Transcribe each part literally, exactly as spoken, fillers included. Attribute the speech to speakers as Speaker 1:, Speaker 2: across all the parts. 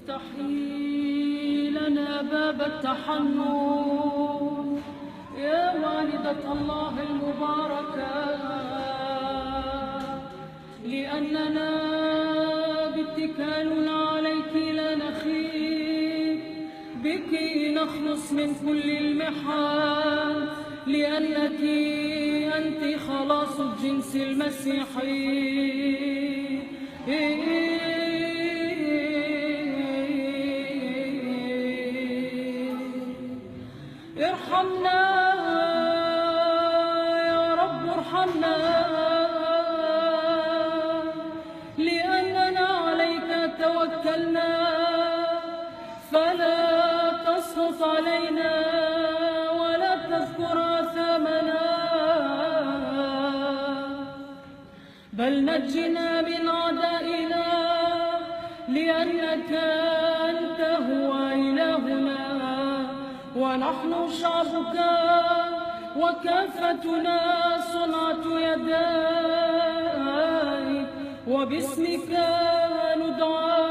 Speaker 1: افتحي لنا باب التحنن يا والدة الله المباركة، لأننا باتكالنا عليك لا نخيب، بك نخلص من كل المحال، لأنك أنت خلاص الجنس المسيحي. ارحمنا يا رب، ارحمنا، لأننا عليك توكلنا، فلا تسخط علينا ولا تذكر آثامنا، بل نجنا من أعدائنا، لأنك أنت هو إلهنا، ونحن شعبك وكافتنا صنعة يديك، وباسمك ندعى.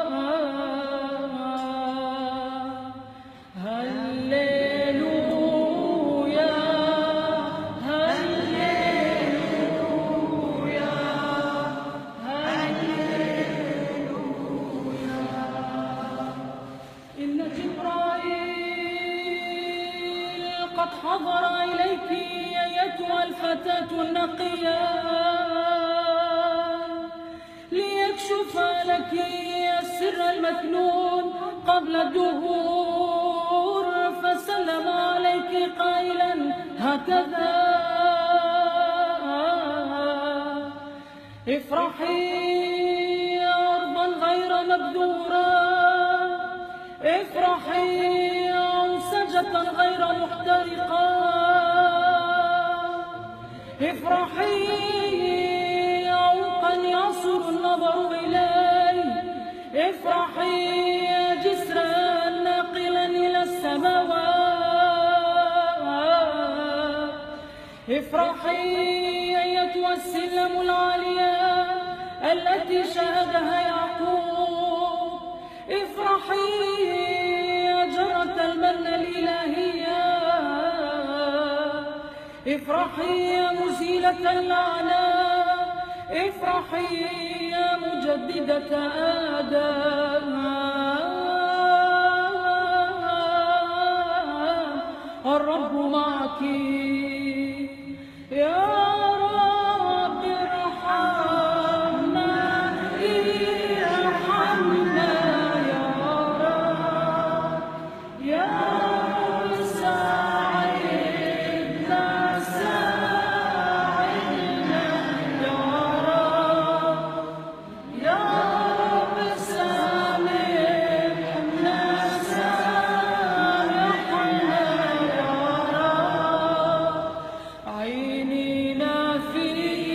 Speaker 1: هللويا هللويا هللويا. إن جبرائيل قد حضر إليك أيتها الفتاة النقية، ليكشف لك السر المكنون قبل الدهور، فسلم عليك قائلا هكذا: افرحي أرضا غير مبذورة، افرحي أنسجة غير محترقة، افرحي عمقا يعصر النظر إليه، افرحي جسرا ناقلا إلى السماوات، افرحي أيتها السلم العالية التي شاهدها يعقوب، افرحي يا جرة المن الإلهية، افرحي يا مزيلة اللعنة، افرحي يا مجددة آدم. الرب معك يا رب، ارحمنا ارحمنا يا رب، يا رب ساعدنا ساعدنا يا رب، يا رب سامحنا سامحنا يا رب. عينينا في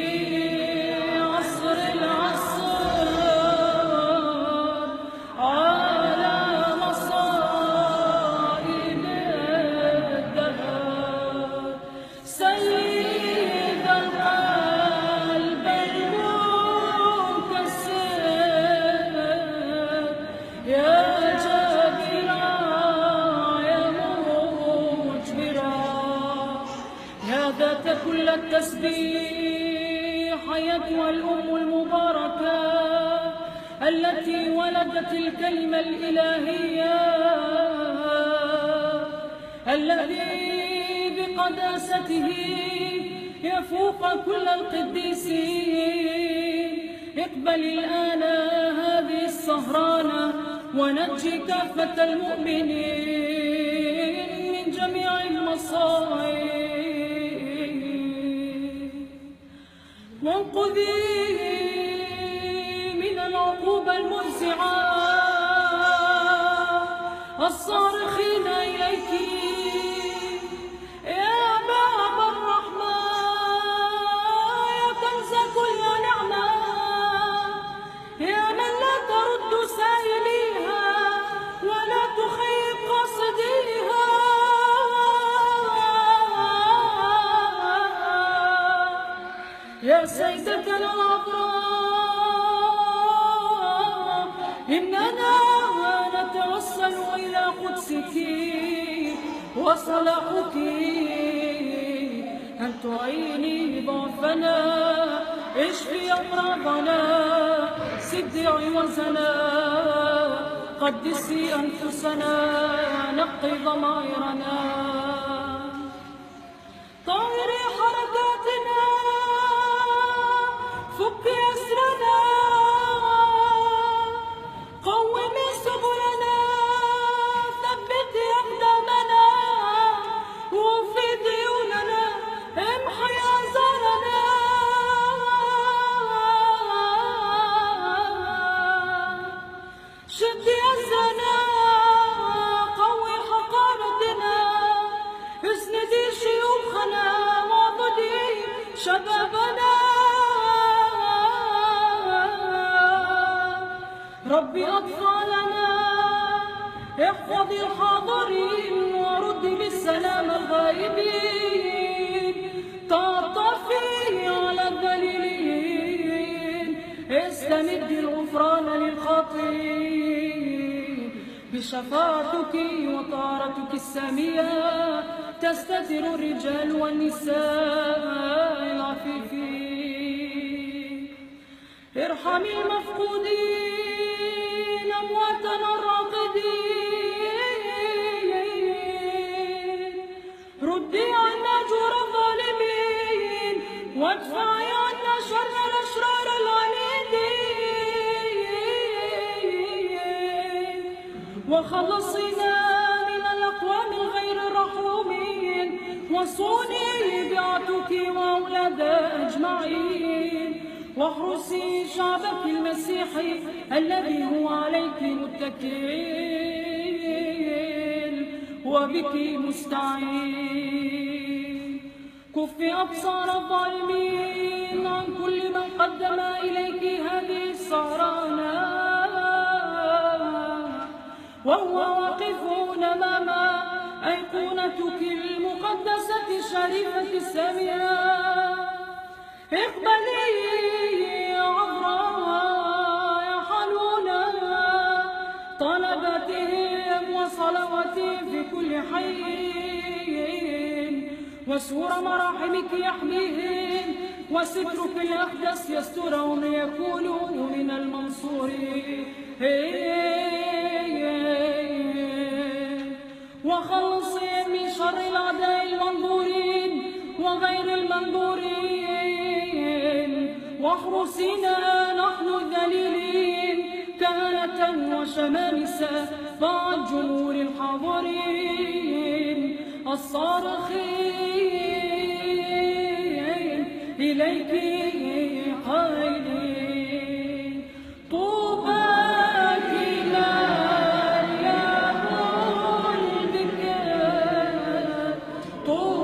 Speaker 1: عصر العصر على مصائب الدهر، سيد القلب المنكسر، يا جابرا يا مجبرا، يا ذات كل التسبيح أيتها الأم المباركة التي ولدت الكلمة الإلهية، الذي بقداسته يفوق كل القديسين، اقبل الآن هذه السهرانة ونجي كافة المؤمنين من جميع المصائب، وانقذي من العقوبة المفزعة الصارخين إليك يا باب الرحمة، يا كنز كل نعمة، يا من لا ترد سائليها ولا تخيب قاصديها، يا سيدتنا العذراء إننا وصلاحك أن تعيني ضعفنا، اشفي أمراضنا، سدي عوزنا، قدسي أنفسنا، نقي ضمائرنا، طهري حركاتنا، فكي أسرنا، قومي سبلنا، ثبتي أقدامنا، وفي ديوننا، امحي آثارنا، شدي أسرنا، قوي حقارتنا، اسندي شيوخنا، واعضدي شبابنا، ربي أطفالنا، احفظي الحاضرين وردي بالسلام الغائبين، تعطفي على الذليلين، استمدي الغفران للخاطئين، بشفاعتك وطهارتك السامية تستتر الرجال والنساء العفيفين، ارحمي المفقودين، أمواتنا الراقدين، ردي عنا جور الظالمين، وادفعي عنا شر الأشرار العنيدين، وخلصينا من الأقوام الغير الرحومين، وصوني بعتك وأولادها أجمعين، واحرسي شعبك المسيحي الذي هو عليك متكل وبك مستعين، كفي أبصار الظالمين عن كل من قدم إليك هذه السهرانة، وهو واقفون أمام أيقونتك المقدسة الشريفة السامية، اقبلي يا عذراء يا حنونة طلباتهم وصلواتهم في كل حين، وسور مراحمك يحميهم، وسترك الأقدس يسترهم ليكونوا من المنصورين، وخلصهم من شر الأعداء المنظورين وغير المنظورين، واحرسنا نحن الذليلين كهنة وشمامسة مع الجمهور الحاضرين الصارخين إليك قائلين، طوباك مريم البكر،